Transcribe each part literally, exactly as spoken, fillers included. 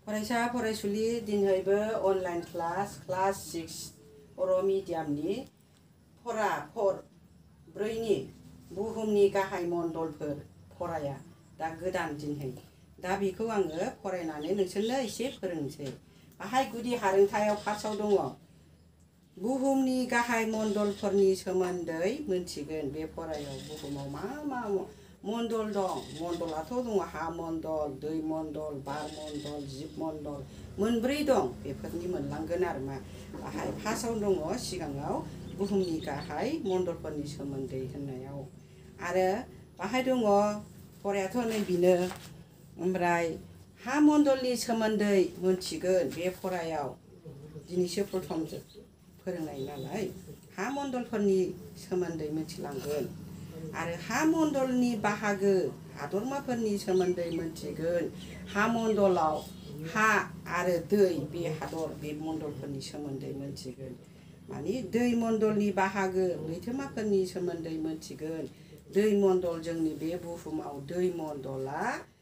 फरायसा फरायसुलि दिनैबो अनलाइन क्लास क्लास सिक्स बर' मिडियामनि फरा फर ब्रैनि बुहुमनि गाहाय मण्डलफोर फराया दा गोदान दिनै दा बेखौ आङो फरायनानै नोंसोरनो एसे फोरोंनोसै। बाहाय गुदि हारोंथायाव फार्स्टआव दङ बुहुमनि गाहाय मण्डलफोरनि सोमोन्दै मोनथिगोन। बे फरायाव बुहुमाव मा मा मण्डल दं। मण्डलाथ' दङ हा मण्डल, दै मण्डल, बार मण्डल, जिब मण्डल मोनब्रै दं। बेफोरनि मोनलांगोन आरो मा बाहाय फार्स्टआव दङ सिगाङाव बुहुमनि गाहाय मण्डलफोरनि सोमोन्दै होननायाव आरो बाहाय दङ फरायाथ' नै बेनो। ओमफ्राय हा मण्डलनि सोमोन्दै मोनथिगोन। बे फरायाव दिनैसो प्रथम फोरोंनाय नालाय हा मण्डलफोरनि सोमोन्दै मिथिलांगोन आरो हा मण्डलनि बाहागो हादरमाफोरनि सोमोन्दै मोनथिगोन। हा मण्डलाव हा आरो दै बे हादर बे मण्डलफोरनि सोमोन्दै मोनथिगोन। माने दै मण्डलनि बाहागो लैथोमाफोरनि सोमोन्दै मोनथिगोन। दै मण्डल जोंनि बे बुहुमाव दै मण्डला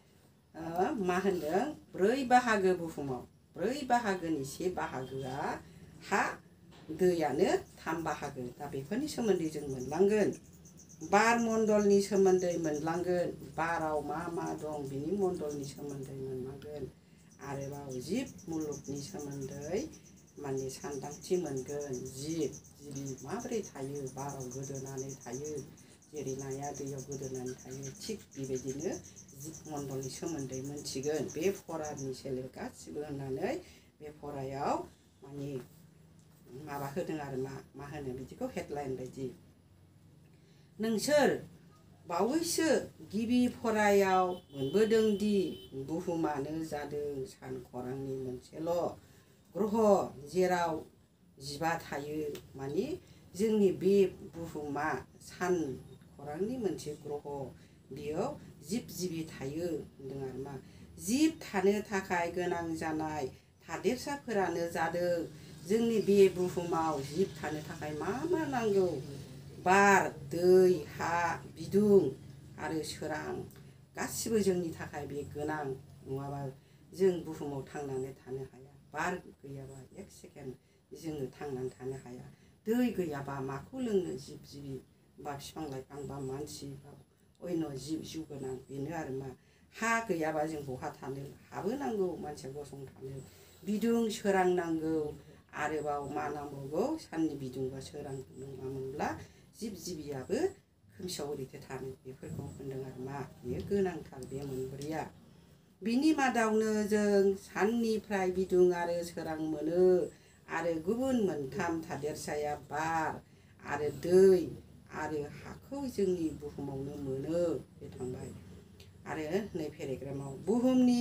मा होनदों ब्रै बाहागो बुहुमाव ब्रै बाहागोनि से बाहागोआ हा दैयानो थाम बाहागो। दा बेफोरनि सोमोन्दै जों मोनलांगोन। बार मण्डलनि सोमोन्दै मोनलांगोन। बाराव मा मा दं बिनि मण्डलनि सोमोन्दै मोनलांगोन। आरोबाव जिब मुलुगनि सोमोन्दै माने सानदांथि मोनगोन। जिब जिबि माबोरै थायो बाराव गोदोनानै थायो जेरै नाया दैयाव गोदोनानै थायो थिग बेबायदिनो जिब मण्डलनि सोमोन्दै मोनथिगोन। बे फरानि सोलेर गासिबो होननानै बे फरायाव माने माबा होदों आरो मा मा होनो बिदिखौ हेडलाइन बायदि। नोंसोर बावैसो गिबि फरायाव मोनबोदोंदि बुहुमानो जादों सानखरांनि मोनसेल' ग्रह जेराव जिबा थायो। माने जोंनि बे बुहुमा सानखरांनि मोनसे ग्रह बेयाव जिब जिबि थायो होनदों आरो मा जिब थानो थाखाय गोनां जानाय थादेरसाफोरानो जादों जोंनि बे बुहुमाव जिब थानो थाखाय मा मा नांगौ बार दै हा बिदुं आरो सोरां गासिबो जोंनि थाखाय बे गोनां। नङाबा जों बुहुमाव थांनानै थानो हाया। बार गैयाबा एक सेकेन्ड जोङो थांनानै थानो हाया। दै गैयाबा माखौ लोंनो जिब जिबि बा बिफां लाइफां बा मानसि बा अन्य जिब जिउ गोनां बेनो आरो मा हा गैयाबा जों बहा थानो हाबो नांगौ मानसिया गसंथानो बिदुं सोरां नांगौ। आरोबाव मा नांबावगौ साननि बिदुं बा सोरां नङामोनब्ला जिब जिबियाबो खोमसियाव ओरैथो थानो बेफोरखौ होनदों आरो मा बेयो गोनांथार बे मोनब्रैया। बिनि मादावनो जों साननिफ्राय बिदुं आरो सोरां मोनो आरो गुबुन मोनथाम थादेरसाया बार आरो दै आरो हाखौ जोंनि बुहुमावनो मोनो। बे थांबाय आरो नै पेरेग्रामाव बुहुमनि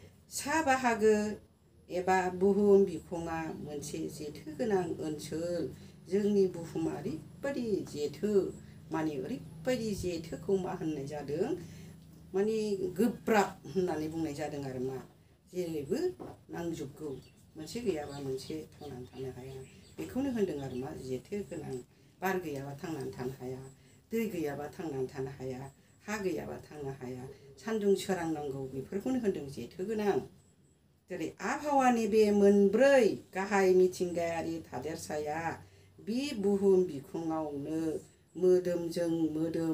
सा बाहागो एबा बुहुम बिखङा मोनसे जेथो गोनां ओनसोल। जोंनि बुहुमा ओरैबायदि जेथो माने ओरैबायदि जेथोखौ मा होननाय जादों माने गोब्राब होननानै बुंनाय जादों आरो मा जेरैबो नांजोबगौ मोनसे गैयाबा मोनसे थांनानै थानो हाया बेखौनो होनदों आरो मा जेथो गोनां। बार गैयाबा थांनानै थानो हाया दै गैयाबा थांनानै थानो हाया हा गैयाबा थांनो हाया सान्दुं सोरां नांगौ बेफोरखौनो होनदों जेथो गोनां। जेरै आबहावानि बे मोनब्रै गाहाय मिथिंगायारि थादेरसाया बे बुहुम बिखुङावनो मोदोमजों मोदोम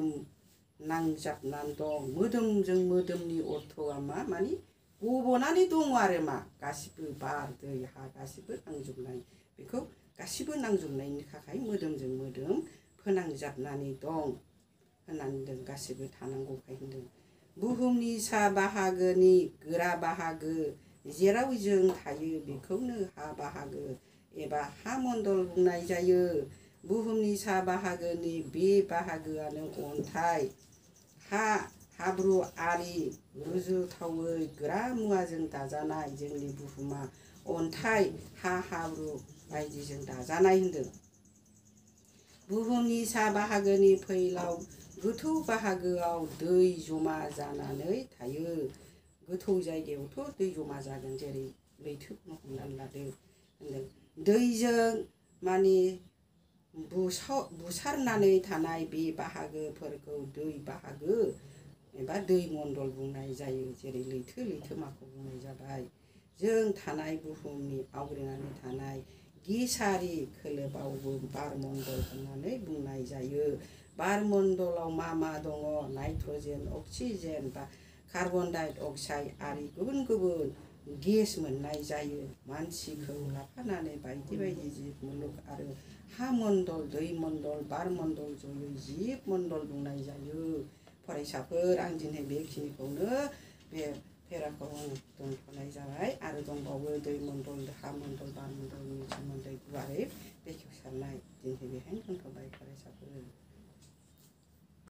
नांजाबनानै दं। मोदोमजों मोदोमनि अर्थ'आ मा माने गब'नानै दङ आरो मा गासिबो बार दै हा गासिबो नांजोबनाय बेखौ गासिबो नांजोबनायनि थाखाय मोदोमजों मोदोम फोनांजाबनानै दं होननानै होनदों। गासिबो थानांगौखाय होनदों। बुहुमनि सा बाहागोनि गोरा बाहागो जेराव जों थायो बेखौनो हा बाहागो एबा हा मण्डल बुंनाय जायो। बुहुमनि सा बाहागोनि बे बाहागोआनो अन्थाइ हा हाब्रु आरि रुजुथावै गोरा मुवाजों दाजानाय। जोंनि बुहुमा अन्थाइ हा हाब्रु बायदिजों दाजानाय होनदों। बुहुमनि सा बाहागोनि फैलाव गोथौ बाहागोआव दै जमा जानानै थायो। गोथौ जायगायावथ' दै जमा जागोन जेरै लैथोखौनो हमनानै लादो होनदों। दैजों माने बुसाव बुसारनानै थानाय बे बाहागोफोरखौ दै बाहागो एबा दै मण्डल बुंनाय जायो। जेरै लैथो लैथोमाखौ बुंनाय जाबाय। जों थानाय बुहुमनि आवग्रिनानै थानाय गिसारि खोलोबावबो बारमण्डल होननानै बुंनाय जायो। बारमण्डलाव मा मा दङ? नाइट्रजेन, अक्सिजेन, बा कार्बन डाइ अक्साइड आरि गुबुन गुबुन गेस मोननाय जायो। मानसिखौ लाफानानै बायदि बायदि जिब मुलुग आरो हा मण्डल, दै मण्डल, बार मण्डल जयै जिब मण्डल बुंनाय जायो। फरायसाफोर, आं दिनै बेखिनिखौनो बे पेराखौ आं दोनथ'नाय जाबाय। आरो दंबावो दै मण्डल, हा मण्डल, बार मण्डलनि सोमोन्दै गुवारै बेखेवसारनाय। दिनै बेहायनो दोनथ'बाय फरायसाफोर।